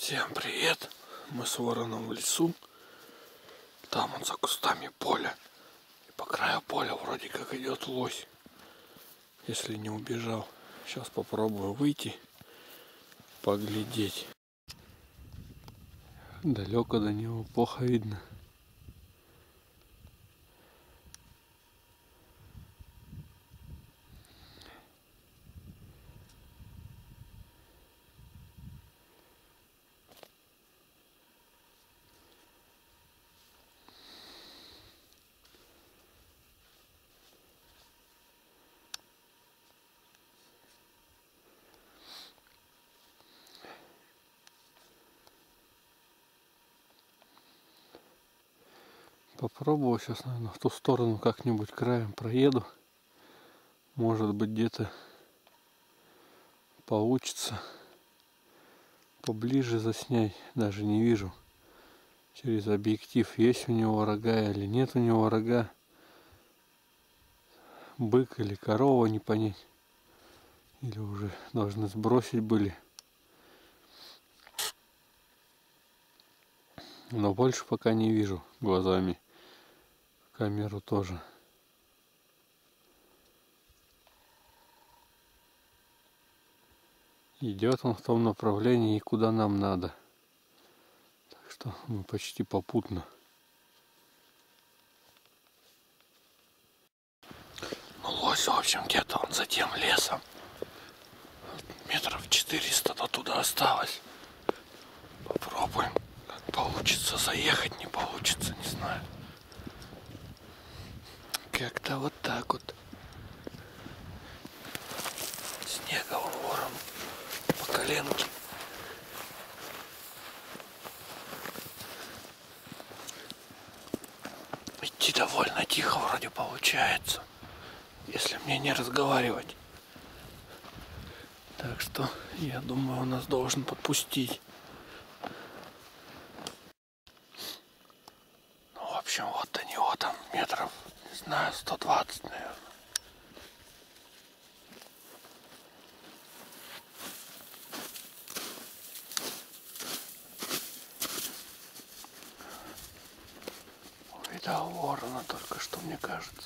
Всем привет! Мы с Вороном в лесу. Там он за кустами поля. И по краю поля вроде как идет лось. Если не убежал. Сейчас попробую выйти, поглядеть. Далеко до него плохо видно. Попробую сейчас, наверное, в ту сторону как-нибудь краем проеду. Может быть, где-то получится поближе заснять. Даже не вижу через объектив, есть у него рога или нет у него рога. Бык или корова, не понять. Или уже должны сбросить были. Но больше пока не вижу глазами. Камеру тоже. Идет он в том направлении, куда нам надо. Так что мы почти попутно. Ну, лось, в общем, где-то он за тем лесом. Метров 400 до туда осталось. Попробуем. Как получится заехать, не получится, не знаю. Как-то вот так вот. Снега он ворон по коленке. Идти довольно тихо вроде получается, если мне не разговаривать. Так что я думаю, он нас должен подпустить. Ну, в общем, вот до него там метров, не знаю, 120, наверное. Увидал ворона только что, мне кажется.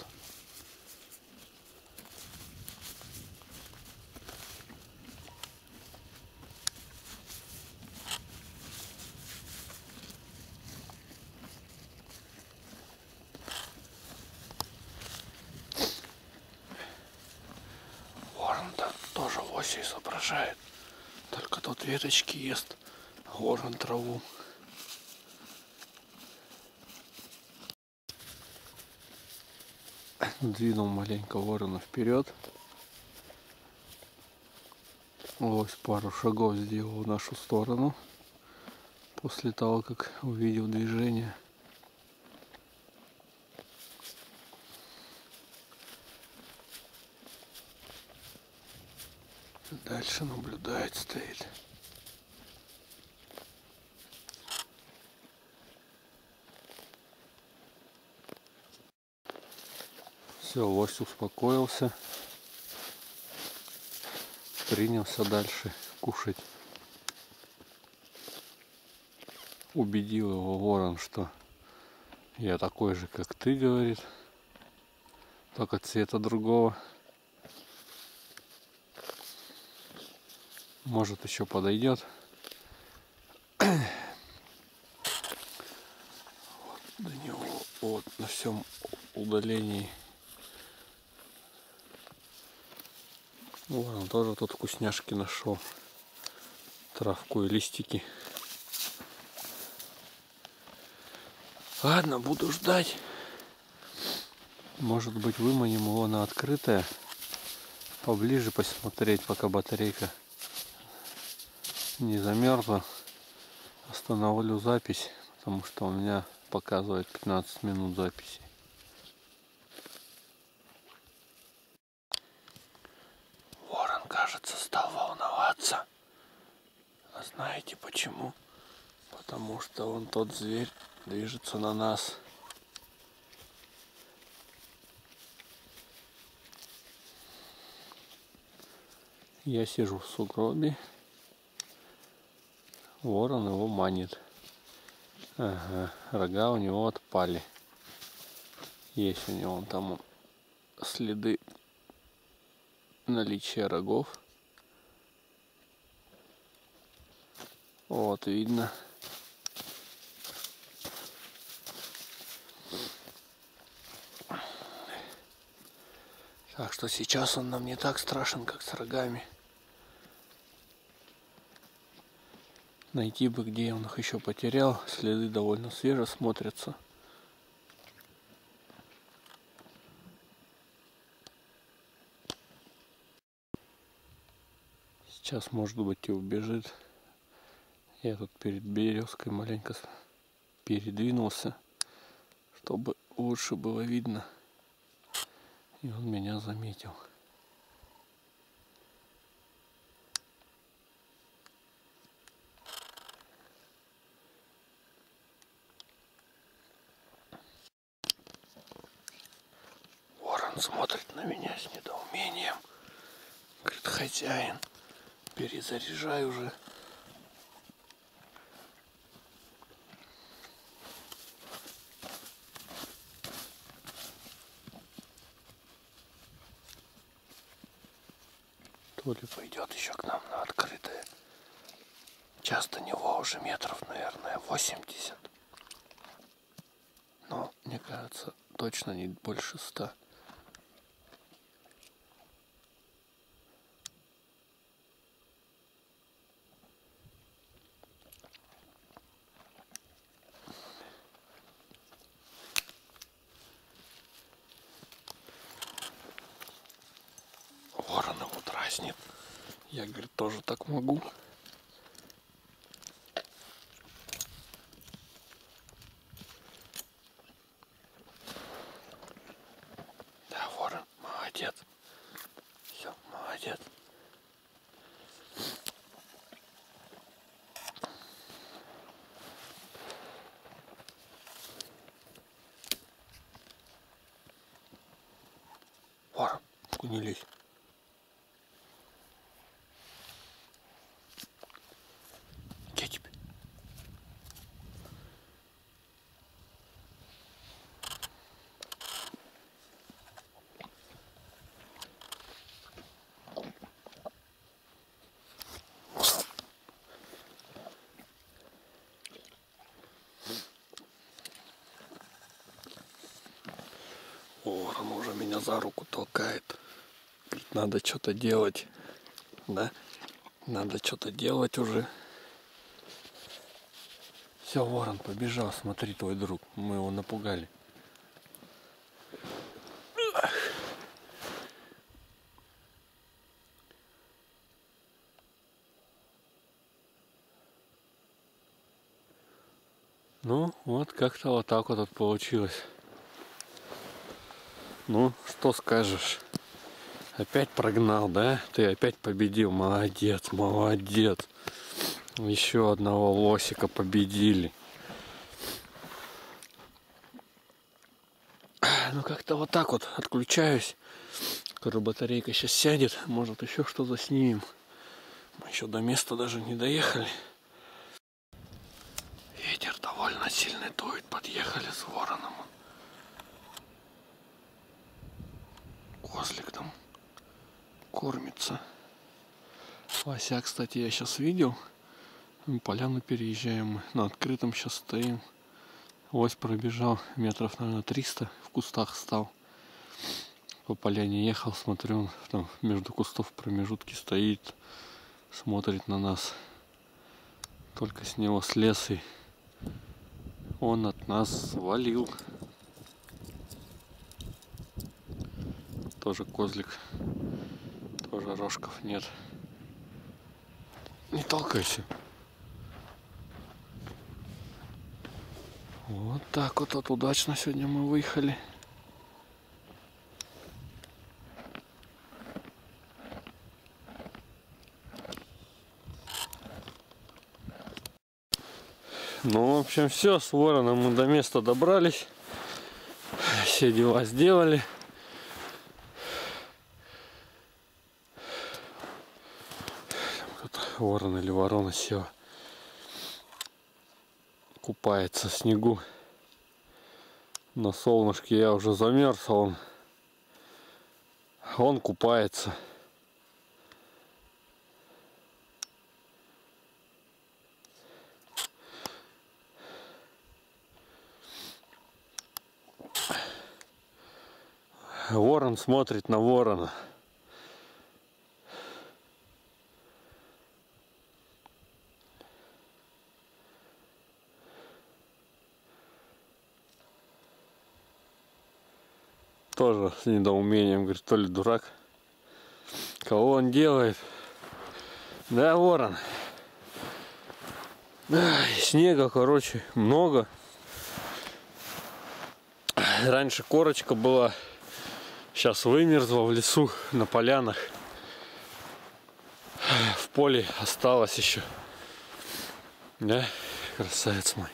Ворон-то тоже лося изображает. Только тот веточки ест, а ворон траву. Двинул маленько ворона вперед. Лось пару шагов сделал в нашу сторону. После того, как увидел движение. Дальше наблюдает, стоит. Все, лось успокоился. Принялся дальше кушать. Убедил его ворон, что я такой же, как ты, говорит. Только цвета другого. Может, еще подойдет. Вот до него вот на всем удалении. Ворон тоже тут вкусняшки нашел. Травку и листики. Ладно, буду ждать. Может быть, выманим его на открытое. Поближе посмотреть, пока батарейка не замерзла. Остановлю запись, потому что у меня показывает 15 минут записи. Ворон, кажется, стал волноваться. А знаете почему? Потому что он тот зверь движется на нас. Я сижу в сугробе. Ворон его манит. Ага, рога у него отпали. Есть у него там следы наличия рогов. Вот, видно. Так что сейчас он нам не так страшен, как с рогами. Найти бы, где он их еще потерял. Следы довольно свеже смотрятся. Сейчас, может быть, и убежит. Я тут перед березкой маленько передвинулся, чтобы лучше было видно. И он меня заметил. Ворон смотрит на меня с недоумением. Говорит: хозяин, перезаряжай уже. То ли пойдет еще к нам на открытое. Час до него уже метров, наверное, 80. Но, мне кажется, точно не больше 100. Ворон его дразнит. Я, говорит, тоже так могу. Да, ворон, молодец. Все, молодец. Ворон, не лезь. Где тебе? Ворон уже меня за руку толкает. Говорит, надо что-то делать. Да? Надо что-то делать уже. Все, ворон побежал. Смотри, твой друг. Мы его напугали. Ну, вот как-то вот так вот получилось. Ну, что скажешь? Опять прогнал, да? Ты опять победил. Молодец, молодец. Еще одного лосика победили. Ну, как-то вот так вот отключаюсь. Скоро батарейка сейчас сядет. Может, еще что заснимем. Мы еще до места даже не доехали. Ветер довольно сильный дует. Подъехали с вороном. Козлик там кормится. Лося, кстати, я сейчас видел. Поляну переезжаем мы. На открытом сейчас стоим. Лось пробежал метров, наверное, 300. В кустах стал. По поляне ехал, смотрю, он там между кустов в промежутке стоит. Смотрит на нас. Только с него слез, и он от нас свалил. Тоже козлик. Тоже рожков нет. Не толкайся. Вот так вот удачно сегодня мы выехали. Ну, в общем, все, с вороном мы до места добрались. Все дела сделали. Ворон или ворона села. купается в снегу. На солнышке я уже замерз, а он купается. Ворон смотрит на ворона. Тоже с недоумением, говорит, то ли дурак. Кого он делает? Да, ворон. Снега, короче, много. Раньше корочка была, сейчас вымерзла в лесу, на полянах. В поле осталось еще. Да, красавец мой.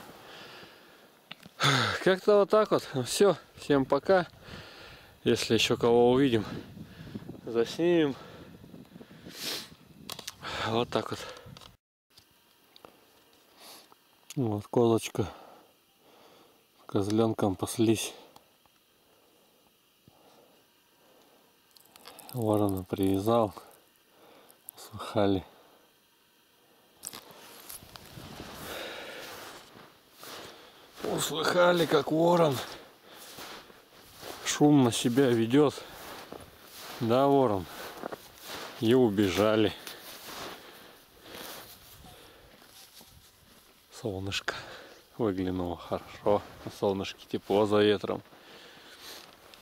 Как-то вот так вот. Ну, все, всем пока. Если еще кого увидим, заснимем. Вот так вот. Вот козочка с козленком паслись. Ворона привязал. Услыхали. Услыхали, как ворон шумно себя ведет. Да, ворон. И убежали. Солнышко выглянуло хорошо. На солнышке тепло за ветром.